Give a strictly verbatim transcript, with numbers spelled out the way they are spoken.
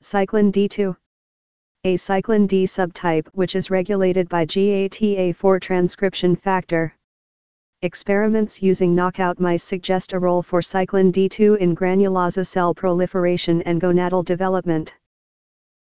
Cyclin D two. A cyclin D subtype which is regulated by G A T A four transcription factor. Experiments using knockout mice suggest a role for cyclin D two in granulosa cell proliferation and gonadal development.